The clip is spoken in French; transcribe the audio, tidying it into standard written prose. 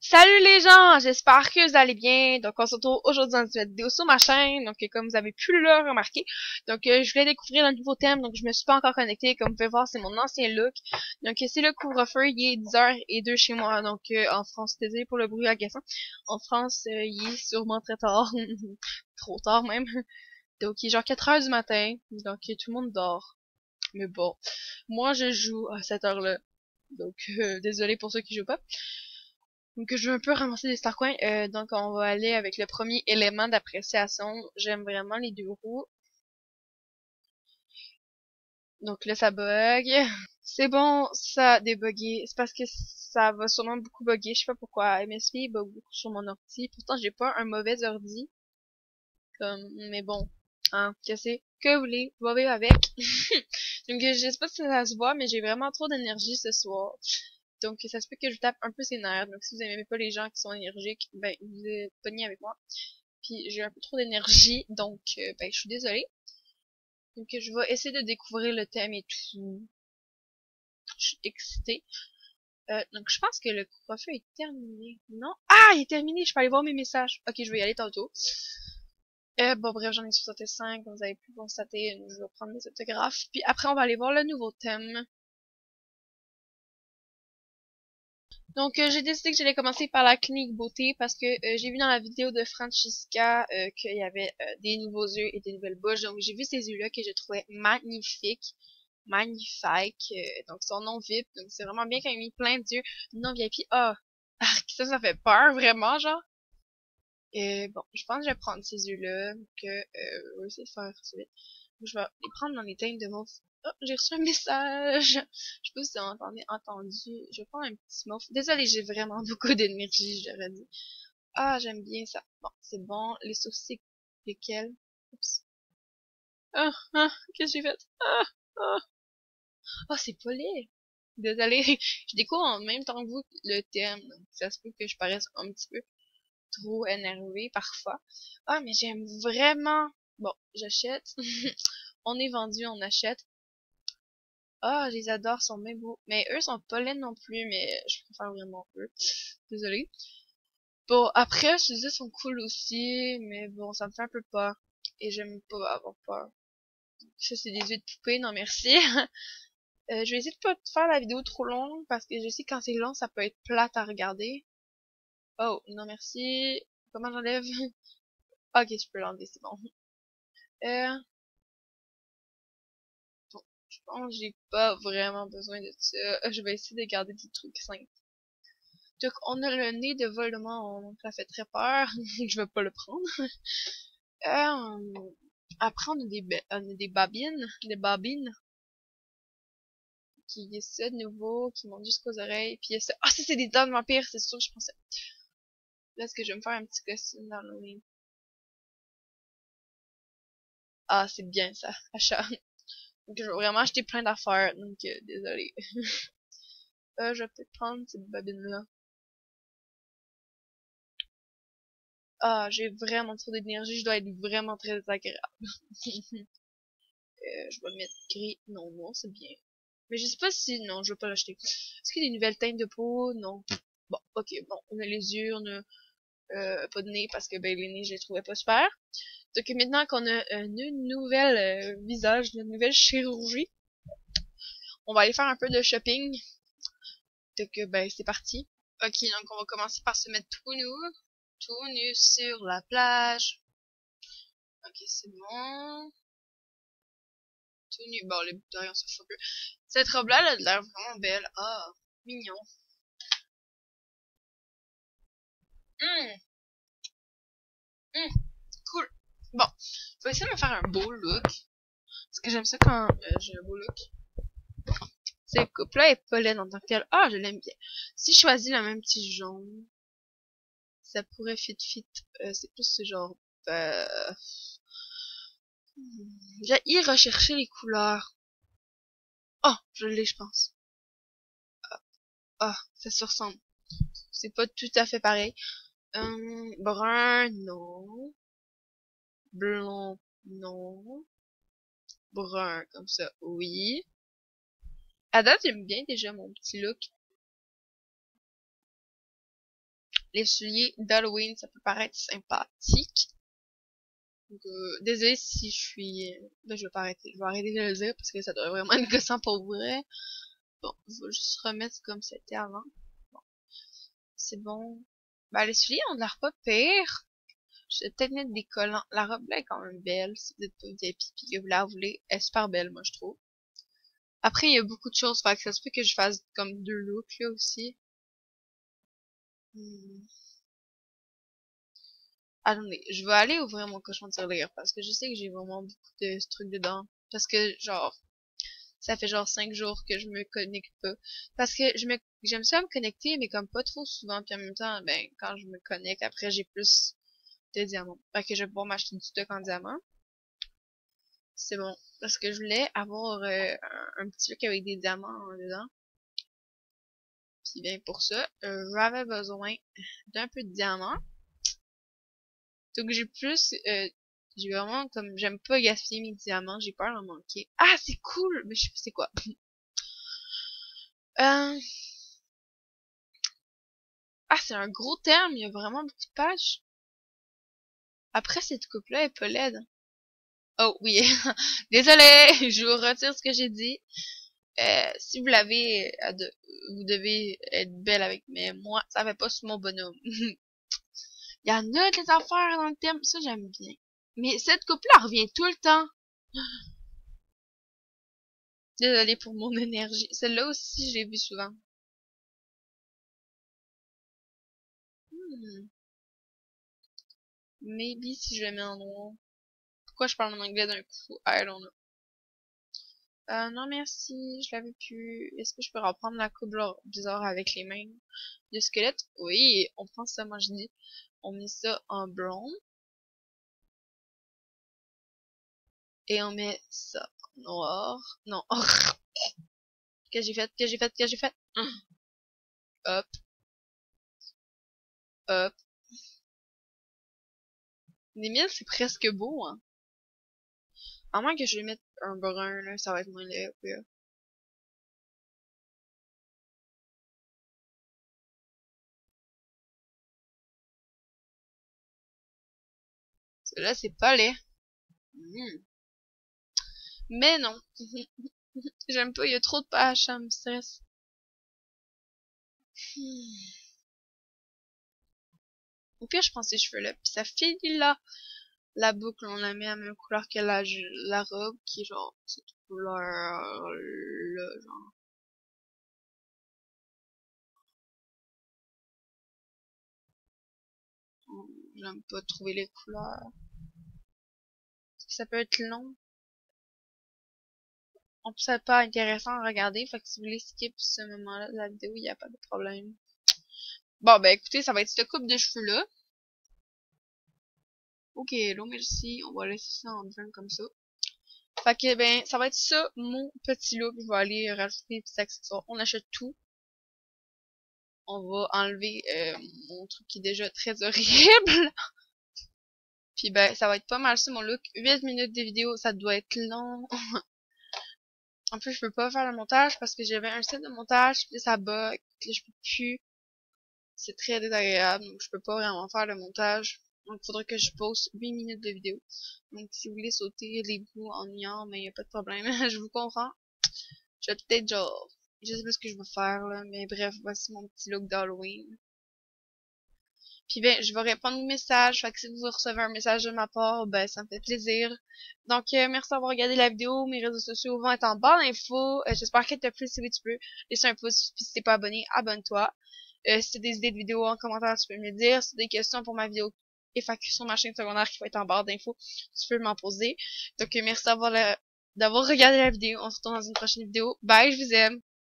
Salut les gens, j'espère que vous allez bien. Donc on se retrouve aujourd'hui dans une nouvelle vidéo sur ma chaîne. Donc comme vous avez pu le remarquer, je voulais découvrir un nouveau thème. Donc je me suis pas encore connectée. Comme vous pouvez voir, c'est mon ancien look. Donc c'est le couvre-feu, il est 10h02 chez moi. Donc en France, désolé pour le bruit agaçant. En France, il est sûrement très tard, trop tard même. Donc il est genre 4h du matin. Donc tout le monde dort. Mais bon, moi je joue à cette heure-là. Donc désolé pour ceux qui jouent pas. Donc je veux un peu ramasser des star coins. Donc on va aller avec le premier élément d'appréciation. J'aime vraiment les deux roues. Donc là ça bug. C'est bon, ça a débugué. C'est parce que ça va sûrement beaucoup bugger. Je sais pas pourquoi. MSP bug beaucoup sur mon ordi. Pourtant j'ai pas un mauvais ordi. Mais bon. Hein, que vous voulez, vous vivre avec. Donc je sais pas si ça se voit, mais j'ai vraiment trop d'énergie ce soir. Donc ça se peut que je tape un peu ses nerfs. Donc si vous aimez pas les gens qui sont énergiques, ben vous êtes pognés avec moi. Puis j'ai un peu trop d'énergie, donc ben je suis désolée. Donc je vais essayer de découvrir le thème et tout. Je suis excitée. Donc je pense que le couvre-feu est terminé. Non? Ah, il est terminé, je peux aller voir mes messages. Ok, je vais y aller tantôt. Bon bref, j'en ai 65, comme vous avez pu constater, je vais prendre mes autographes. Puis après on va aller voir le nouveau thème. Donc, j'ai décidé que j'allais commencer par la clinique beauté parce que j'ai vu dans la vidéo de Francesca qu'il y avait des nouveaux yeux et des nouvelles bouches. Donc, j'ai vu ces yeux-là que je trouvais magnifiques. Magnifiques. Donc, son nom VIP. Donc, c'est vraiment bien quand il a mis plein d'yeux non VIP. Ah! Ah, ça fait peur, vraiment, genre. Bon, je pense que je vais prendre ces yeux-là. Je vais essayer de faire ça vite. Je vais les prendre dans les teintes de mauve. Oh, j'ai reçu un message. Je sais pas si vous avez entendu. Je vais prendre un petit mauve. Désolée, j'ai vraiment beaucoup d'énergie, j'aurais dit. Ah, j'aime bien ça. Bon, c'est bon. Les sourcils, lesquels? Oups. Ah, ah, qu'est-ce que j'ai fait? Ah, ah. Ah, c'est pas laid. Désolée. Je découvre en même temps que vous le thème. Donc, ça se peut que je paraisse un petit peu trop énervée parfois. Ah, mais j'aime vraiment. Bon, j'achète. On est vendu, on achète. Ah, je les adore, ils sont bien beaux. Mais eux sont pas laids non plus, mais je préfère vraiment eux. Désolée. Bon, après, je disais, sont cool aussi, mais bon, ça me fait un peu peur. Et j'aime pas avoir peur. Ça, c'est des yeux de poupée, non merci. Je vais essayer de pas faire la vidéo trop longue, parce que je sais que quand c'est long, ça peut être plate à regarder. Oh, non merci. Comment j'enlève? Ok, je peux l'enlever, c'est bon. Euh, bon, je pense que j'ai pas vraiment besoin de ça. Je vais essayer de garder des trucs simples. Donc, on a le nez de Voldemort, donc ça fait très peur. Je vais pas le prendre. Après, on a des babines, qui y a ça de nouveau, qui montent jusqu'aux oreilles. Puis il y a ça. Ah, ça, c'est des dents de vampire, c'est sûr, je pensais. Là, est-ce que je vais me faire un petit costume d'Halloween? Ah, c'est bien ça, achat. Donc, je vais vraiment acheter plein d'affaires, donc désolé. Je vais peut-être prendre cette babine-là. Ah, j'ai vraiment trop d'énergie, je dois être vraiment très agréable. Je vais le mettre gris. Non, non, c'est bien. Mais je sais pas si... Non, je vais pas l'acheter. Est-ce qu'il y a des nouvelles teintes de peau? Non. Bon, ok, bon. On a les yeux, on a pas de nez parce que ben, les nez, je les trouvais pas super. Donc maintenant qu'on a une nouvelle visage, une nouvelle chirurgie, on va aller faire un peu de shopping. Donc ben, c'est parti. Ok, donc on va commencer par se mettre tout nu sur la plage. Ok, c'est bon. Tout nu. Bon, les boucles d'oreilles, on s'en fout un peu. Cette robe-là, elle a l'air vraiment belle. Ah, mignon. Hum, hum, cool. Bon, je vais essayer de me faire un beau look. Parce que j'aime ça quand j'ai un beau look. Cette coupe-là est pas laide en tant que telle. Ah, je l'aime bien. Si je choisis le même petit jaune, ça pourrait fit. C'est plus ce genre. J'ai y rechercher les couleurs. Oh, je l'ai, je pense. Ah, ça se ressemble. C'est pas tout à fait pareil. Brun, non. Blanc, non. Brun, comme ça, oui. À date, j'aime bien déjà mon petit look. les souliers d'Halloween, ça peut paraître sympathique. Donc, désolé si je suis... Ben, je vais pas arrêter. Je vais arrêter de le dire parce que ça doit vraiment être gossant pour vrai. Bon, je vais juste remettre comme c'était avant. Bon, c'est bon. Ben, les souliers ont de l'air pas pire. Je vais peut-être mettre des collants. La robe là est quand même belle. Si vous êtes pas VIP pis que vous la voulez, elle est super belle, moi, je trouve. Après, il y a beaucoup de choses. Fait que ça se peut que je fasse comme 2 looks, là, aussi. Hmm. Attendez, je vais aller ouvrir mon cochon de tirelire parce que je sais que j'ai vraiment beaucoup de trucs dedans. Parce que, genre, ça fait genre 5 jours que je me connecte pas. Parce que j'aime ça me connecter, mais comme pas trop souvent. Puis en même temps, ben, quand je me connecte, après, j'ai plus de diamants. Fait que je vais pouvoir m'acheter du stock en diamant. C'est bon. Parce que je voulais avoir un petit look avec des diamants dedans. Puis bien, pour ça, j'avais besoin d'un peu de diamants. Donc j'ai vraiment comme j'aime pas gaspiller mes diamants, j'ai peur d'en manquer. Ah, c'est cool, mais je sais pas c'est quoi. Euh, ah, c'est un gros terme, il y a vraiment beaucoup de pages. Après cette coupe-là est pas laide. Oh oui, désolé, je vous retire ce que j'ai dit. Si vous l'avez, vous devez être belle avec, mais moi, ça fait pas sur mon bonhomme. Il y en a des affaires dans le thème, ça j'aime bien. Mais cette coupe-là revient tout le temps. Désolée pour mon énergie. Celle-là aussi, je l'ai vue souvent. Hmm. Maybe si je le mets en noir. Pourquoi je parle en anglais d'un coup? I don't know. Non merci, je l'avais plus. Est-ce que je peux reprendre la coupe bizarre avec les mains de squelette? Oui, on prend ça, moi je dis. On met ça en blond. Et on met ça en noir. Non. Qu'est-ce que j'ai fait? Qu'est-ce que j'ai fait? Qu'est-ce que j'ai fait? Hop, hop. Des mille, c'est presque beau, hein. À moins que je vais mettre un brun, là, ça va être moins laid, ouais. Là, c'est pas laid. Hmm. Mais non. J'aime pas, il y a trop de pages, ça me stresse. Hmm. Au pire, je prends ces cheveux-là, puis ça finit là. La boucle, on la met à la même couleur que la robe, qui est genre cette couleur-là, genre. J'aime pas trouver les couleurs. Ça peut être long. En plus, c'est pas intéressant à regarder, fait que si vous voulez skip ce moment-là de la vidéo, il n'y a pas de problème. Bon, ben écoutez, ça va être cette coupe de cheveux-là. Ok, hello, merci. On va laisser ça en jaune comme ça. Fait que, ben, ça va être ça, mon petit look. Je vais aller rajouter des petits accessoires. On achète tout. On va enlever mon truc qui est déjà très horrible. Puis ben, ça va être pas mal ça, mon look. 8 minutes de vidéo, ça doit être long. En plus, je peux pas faire le montage parce que j'avais un set de montage, puis ça bug, puis là, je peux plus. C'est très désagréable, donc je peux pas vraiment faire le montage. Donc, il faudrait que je poste 8 minutes de vidéo. Donc, si vous voulez sauter les bouts ennuyants, mais y a pas de problème. Je vous comprends. Je vais peut-être genre, je sais pas ce que je vais faire, là, mais bref, voici mon petit look d'Halloween. Puis ben, je vais répondre aux messages, fait que si vous recevez un message de ma part, ben, ça me fait plaisir. Donc, merci d'avoir regardé la vidéo, mes réseaux sociaux vont être en barre d'infos. J'espère qu'elle t'a plu, si oui, tu peux laisser un pouce, puis si t'es pas abonné, abonne-toi. Si t'as des idées de vidéos en commentaire, tu peux me le dire. Si t'as des questions pour ma vidéo FAQ sur ma chaîne secondaire qui va être en barre d'infos, tu peux m'en poser. Donc, merci d'avoir regardé la vidéo. On se retrouve dans une prochaine vidéo. Bye, je vous aime!